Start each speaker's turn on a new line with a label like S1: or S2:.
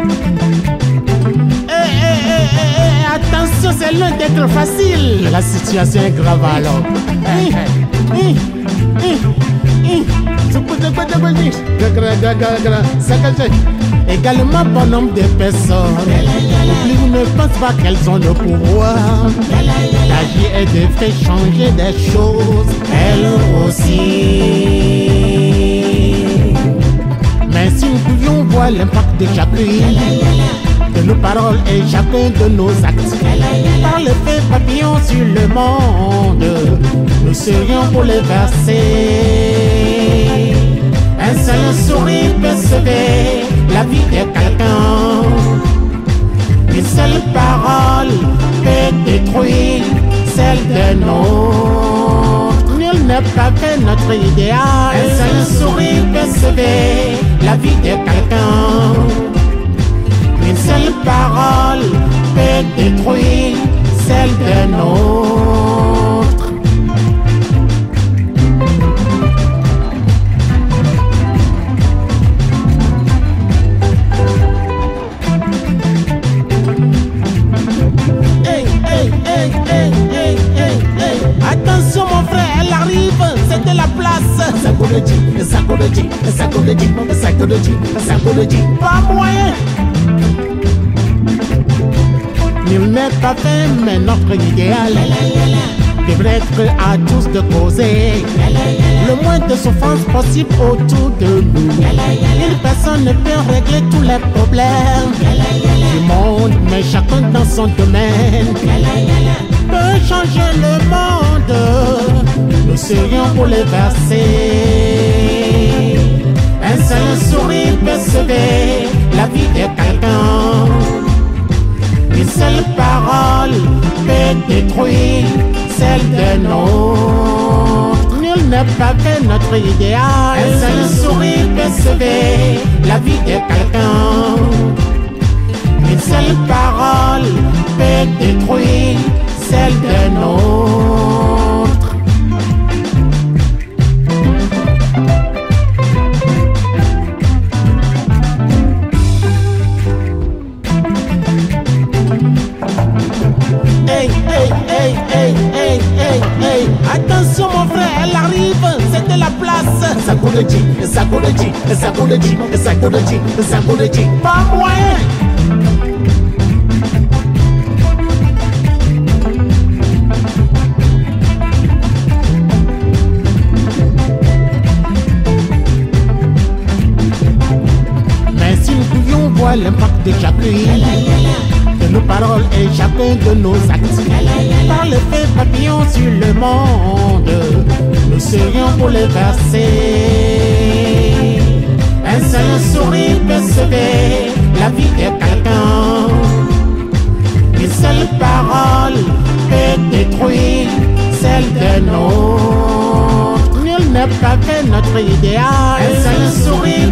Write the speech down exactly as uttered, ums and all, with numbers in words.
S1: Eh, eh, eh, eh, attention, c'est loin d'être facile. La situation est grave alors. Eh, eh, eh, eh. Également bon nombre de personnes qui ne pensent pas qu'elles ont le pouvoir d'agir et de faire changer des choses, elles aussi. Mais si nous pouvions voir l'impact de chacune de nos paroles et chacun de nos actes, par l'effet papillon sur le monde, nous serions bouleversés. Un seul sourire peut sauver la vie de quelqu'un. Une seule parole peut détruire celle de notre. Nul n'est pas fait notre idéal. Un seul sourire peut sauver la vie de quelqu'un. Une seule parole peut détruire celle de notre. Hey, hey, hey, hey, hey, hey, hey. Attention mon frère, elle arrive, c'est de la place. Psychologie, psychologie, psychologie, psychologie, psychologie, pas moyen. Nul n'est pas fait, mais notre idéal devrait être à tous de causer le moins de souffrance possible autour de nous. Une personne ne peut régler tous les problèmes du monde, mais chacun dans son domaine peut changer le monde. Nous serions bouleversés. Un seul sourire peut sauver la vie de quelqu'un. Une seule parole peut détruire celle de notre. Nul n'est pas fait notre idéal. Un seul sourire peut sauver la vie de quelqu'un. Une seule parole peut détruire celle de notre. Hey, hey, hey, hey, hey, hey, hey. Attention mon frère, elle arrive, c'est de la place. Psychologie, psychologie, psychologie, psychologie, psychologie, pas moyen. Mais si nous pouvions voir l'impact de chacune de nos paroles et chacun de nos actes, par l'effet papillon sur le monde, nous serions bouleversés. Un seul sourire peut sauver la vie de quelqu'un. Une seule parole peut détruire celle de notre. Nul n'est pas fait notre idéal. Un seul sourire